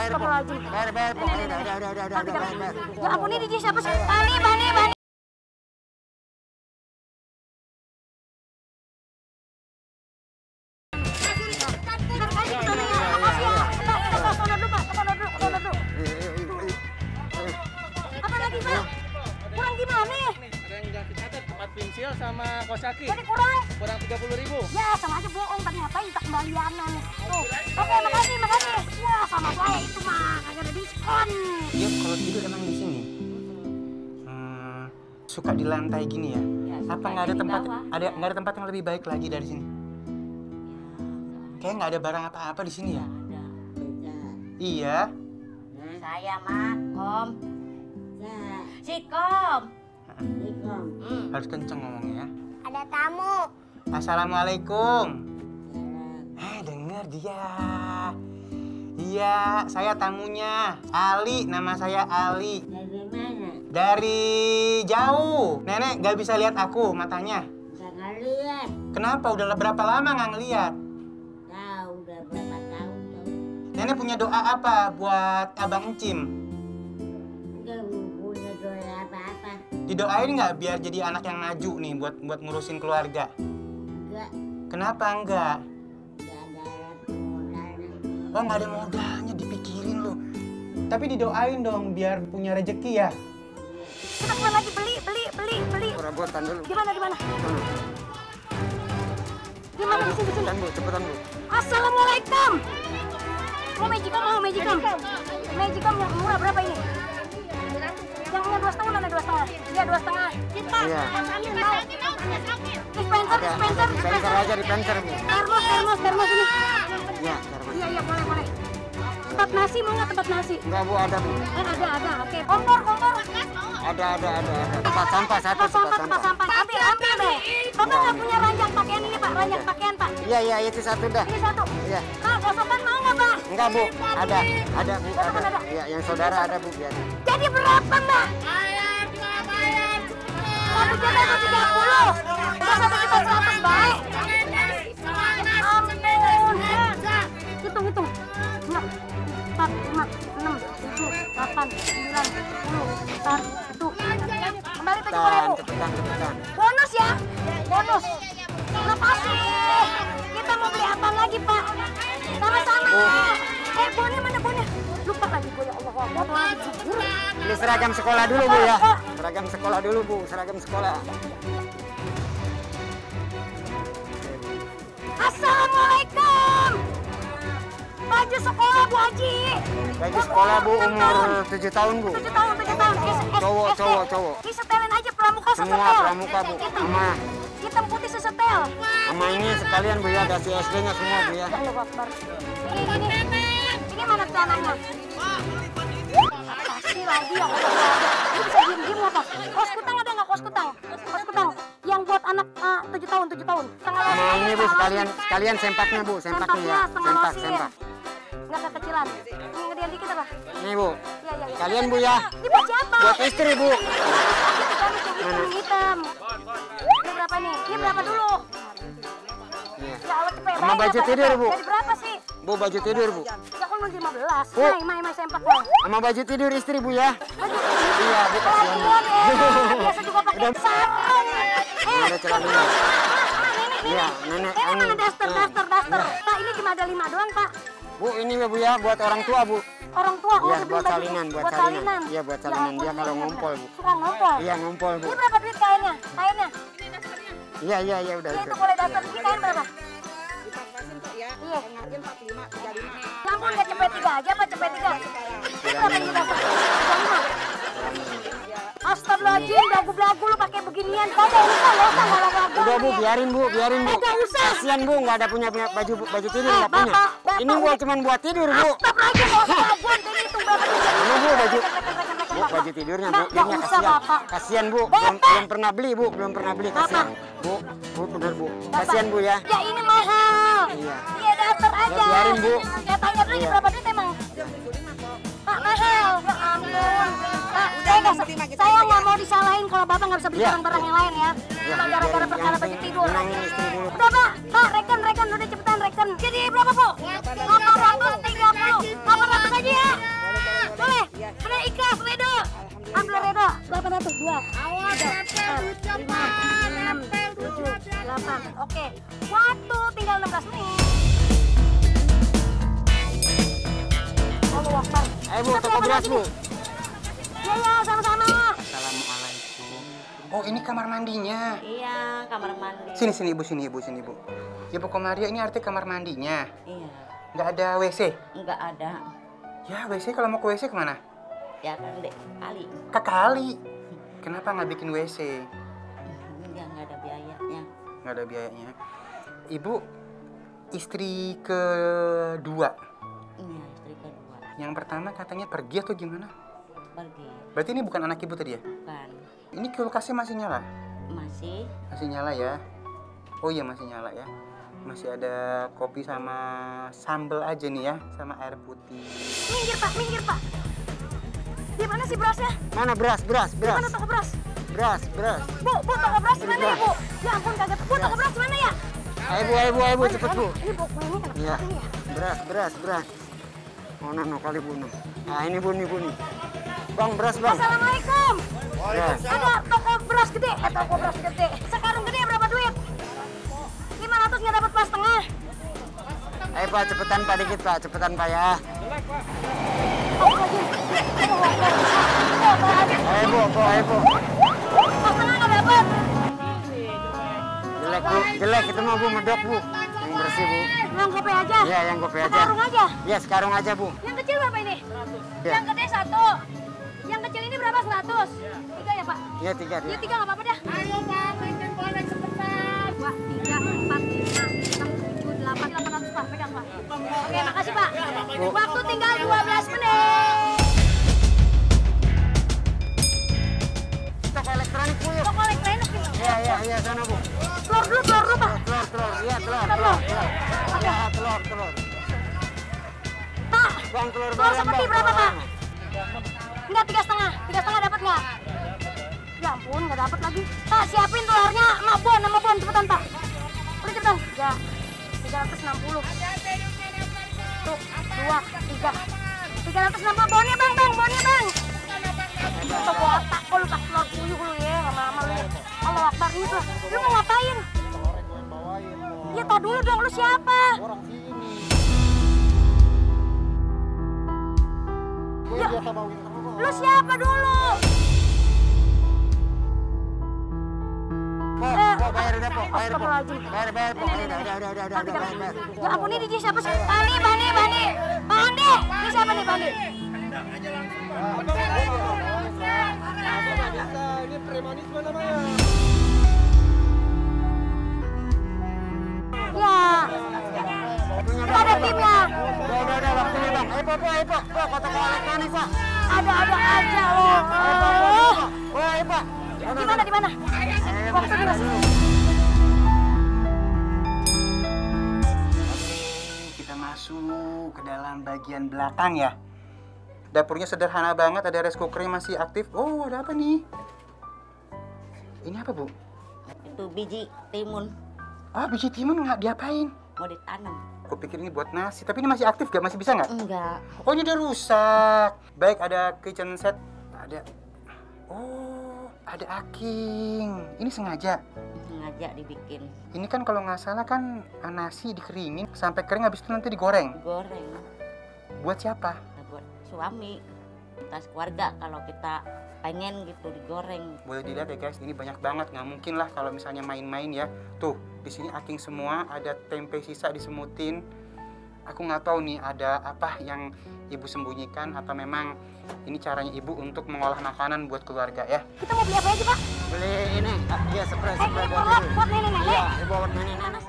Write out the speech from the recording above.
Astagfirullahaladzim. Bayar pokoknya udah. Ya ampun, ini dia siapa sih? Bani. Apa lagi, Pak? Kurang gimana? Ada yang nggak dicatat, 4 pensil sama kosaki. Jadi kurang? Kurang 30.000. Ya sama aja bohong, tadi ngapain tak kembalianan. Tuh. Oke, makasih. Ya sama saya itu mah kagak ada diskon. Dia kalau tidur emang di sini. Suka di lantai gini ya? Apa nggak ada tempat? Nggak ada tempat yang lebih baik lagi dari sini? Kayak nggak ada barang apa-apa di sini ya? Iya. Saya mah Kom. Si Kom. Harus kenceng ngomongnya ya. Ada tamu. Assalamualaikum. Dengar dia. Iya, saya tamunya. Ali, nama saya Ali. Dari mana? Dari jauh. Nenek gak bisa lihat aku matanya. Nggak lihat. Kenapa? Udah berapa lama nggak ngeliat? Tahu udah berapa tahun tuh. Nenek punya doa apa buat Abang Encim? Nggak punya doa apa-apa. Didoain nggak biar jadi anak yang maju nih buat ngurusin keluarga? Nggak. Kenapa enggak? Nggak ada modalnya. Oh, nggak ada modalnya, dipikirin lu. Tapi didoain dong biar punya rezeki ya. Kita keluar lagi beli. Perabotan dulu. Di mana? Di sini. Cepetan bu. Assalamualaikum. Mau Magicom? Magicom yang murah berapa ini? Yang punya 2,5 mana 2,5? Iya 2,5. Kita. Iya. Dispenser aja dispenser bu. Termos ini. Iya, Iya boleh. Tempat nasi mau nggak tempat nasi? Enggak bu, ada bu. Ada. Oke. Kompor. Ada. Tempat sampah satu. Tempat sampah. Ambil deh. Bapak nggak punya ranjang pakaian ini Pak? Ranjang pakaian Pak? Iya, itu satu dah. Ini satu. Iya. Kak, gosokan mau nggak Pak? Enggak bu, ada bu, Gosokan ada. Iya, yang saudara ada bu, biar. Jadi berapa Mbak? Bayar. 1.130.000. Udah 1.100.000 baik. Ampun. Hitung. 2, 4, 5, 6, 7, 8, 9, 10, 1. Kembali 70.000. Cepetan. Bonus ya? Bonus. Makasih. Kita mau beli apa lagi Pak? Sama-sama. Bonnya mana bonnya? Lupa lagi gue ya Allah. Foto lagi. Beli seragam sekolah dulu bu ya. Seragam sekolah. Assalamualaikum. Baju sekolah Bu Haji. Baju sekolah bu, umur 7 tahun bu. 7 tahun. Cowok. Disetelin aja pramuka sesetel. Semua pramuka bu. Hitam putih sesetel. Sama ini sekalian bu ya, ada SD-nya semua bu ya. Ya Allah Akbar. Ini mana celananya? Kasih lagi ya Allah. Ini bisa diem nggak Pak? Kos kutang ada nggak kos kutang? Yang buat anak 7 tahun. Sama ini bu, sekalian sempaknya bu, sempaknya ya. Sempak. Nggak kekecilan. Ini gedean dikit apa? Ini bu. Iya. Kalian bu ya. Ini buat siapa? Buat istri bu. Hitam. Ini berapa nih? Ini berapa dulu? Iya. Ya Allah cepet Sama baju tidur bu. Jadi berapa sih? Bu, baju tidur bu. Ya kan mau 15. Bu. Mai sempak Mai. Sama baju tidur istri bu ya. Baju tidur. Iya bu, kasihan bu. Biasa juga pakai sarung. Ada celananya. Nenek. Iya, nenek. Ini mana daster. Pak, ini cuma ada 5 doang, Pak. Bu, ini bu ya, buat orang tua bu. Orang tua, Iya, dibeli buat baju. salinan. Iya, buat Ya salinan. ampun, Dia kalau nenek. ngumpul bu. Suka ngumpul. Iya, ngumpul bu. Ini berapa duit kainnya? Iya, udah. Ya, itu boleh daster. Ini kain berapa? Dipasin kok ya. Iya. Enaknya 45, 35. Ya ampun, nggak cepet 3 aja, Pak, cepet 3. Ini berapa ini daster? 25. Astagfirullahaladzim, belagu-belagu lu pakai beginian. Kagak usah olahraga. Udah bu, biarin bu. Kagak usah. Kasian bu, nggak ada punya baju tidur, nggak punya. Bapak. Ini buat cuman buat tidur bu. Astagfirullahaladzim, nggak usah laguan. Ini hitung berapa duit. Ini bu, baju tidurnya bu. Nggak Ini usah, Bapak. Kasian bu, Bapak. belum pernah beli bu, kasian. Bu, bener bu. Kasian bu ya. Ya ini mahal. Iya. Iya daster aja. Ya, biarin, Bu. Ya tanya dulu ini Iya. berapa duit emang? Pak mahal. Ya ampun. Pak, saya nggak mau disalahin kalau Bapak nggak bisa beli Iya. barang-barang yang lain ya. Cuma gara-gara biarin. perkara Yang baju penting tidur. tenangin istri dulu. Udah Pak, rekan, udah cepetan rekan. Jadi berapa Bu? 830. 800 aja ya. Boleh. Bener ikhlas, Redo. Alhamdulillah Redo. 800, 2. Awas, nempel, 5, 6, 7, 8. Oke. Waktu tinggal 16 menit. Allah Akbar. Ayo Bu, toko beras Bu. Ya ya, sama-sama. Assalamualaikum. Oh, ini kamar mandinya. Iya, kamar mandi. Sini Ibu, sini Ibu. Ibu Komaria, ini arti kamar mandinya. Iya, Nggak ada WC? enggak ada. Ya, WC kalau mau ke WC kemana? Ya kan dek kali. Ke kali. Kenapa nggak bikin WC? Ya nggak ada biayanya. Nggak ada biayanya. Ibu istri kedua. Iya, istri kedua. Yang pertama katanya pergi atau gimana? Pergi. Berarti ini bukan anak ibu tadi ya? Bukan. Ini kulkasnya masih nyala? Masih. Masih nyala ya? Oh iya masih nyala ya. Masih ada kopi sama sambal aja nih ya, sama air putih. Minggir Pak. Di mana sih berasnya? Mana beras? Di mana toko beras? Beras. Bu, toko beras di mana ya, Bu? Ya ampun kaget. Bu, toko beras di mana ya? Ayo Bu, cepet Bu. Ini Bu, ini kenapa Iya. ini ya? Beras. Oh, no, kali Bu. Nah, ini Bu nih. Bang, beras Bang. Assalamualaikum. Beras. Ada toko beras gede. Toko beras gede. Sekarung gede berapa duit? 500 nggak dapat pas tengah. Ayo Pak, cepetan Pak dikit Pak, cepetan Pak ya. Ayo Bu. Pas tengah nggak dapat. Jelek Bu, jelek itu mah Bu, medok Bu. Yang bersih Bu. Yang kopi aja. Iya, yang kopi aja. Sekarung aja. Iya, sekarang aja Bu. Yang kecil berapa ini? Iya. Yang gede 1. Yang kecil ini berapa? 100. 3 ya Pak? Iya, 3 Iya dia. 3 nggak apa-apa dah. Ayo Bang, bikin bonek cepetan. 2, 3, 4, 5, 6, 7, 8, 800 Pak. Pegang Pak. Oke, makasih Pak. Waktu tinggal 12 menit. Toko elektronik Bu. Toko elektronik ini. Iya, sana Bu. Telur dulu Pak. Telur. Iya, telur. Oke. Ya, telur. Pak, Bang, telur telur bayam, seperti Bang. berapa Pak? Enggak, 3,5. 3,5 dapat nggak? Ya ampun, nggak dapat lagi. Pak, siapin telurnya sama bon, cepetan Pak. Udah cepetan. 360. Tuh, 2, 3. 360 bonnya Bang. Toko otak, lu pas telur puyuh lu ya, lama-lama lu ya. Allah Akbar ini tuh. Lu mau ngapain? Ya tau dulu dong, lu siapa? Ya, lu siapa dulu? Bayar udah Po. Astagfirullahaladzim. Bayar Po. Udah. Ya ampun, ini dia siapa sih? Bani. Pak Andi. Ini siapa nih, Bani? Ini premanisme namanya. Ya. Kita ada timnya. Udah, waktunya Bang. Ayo Po. Ke toko elektronik Pak. Ada aja loh. Ayo Pak. Di mana? Waktu dikasih. Kita masuk ke dalam bagian belakang ya. Dapurnya sederhana banget, ada rice cookernya masih aktif. Oh, ada apa nih? Ini apa Bu? Itu biji timun Ah, biji timun nggak diapain? mau ditanam. Aku pikir ini buat nasi, tapi ini masih aktif gak? Masih bisa nggak? Enggak. Oh, ini udah rusak. Baik, ada kitchen set. Ada. Oh, ada aking. Ini sengaja. Sengaja dibikin. Ini kan kalau nggak salah kan nasi dikeringin sampai kering, habis itu nanti digoreng. Goreng. Buat siapa? Buat suami. Tas keluarga kalau kita pengen gitu digoreng. Boleh dilihat ya guys, ini banyak banget. Nggak mungkin lah kalau misalnya main-main ya. Tuh, di sini aking semua, ada tempe sisa disemutin. Aku nggak tahu nih ada apa yang ibu sembunyikan atau memang ini caranya ibu untuk mengolah makanan buat keluarga ya. Kita mau beli apa aja Pak? Beli ini, ya spray Ini buat nenek-nenek. buat nenek. Mana sih?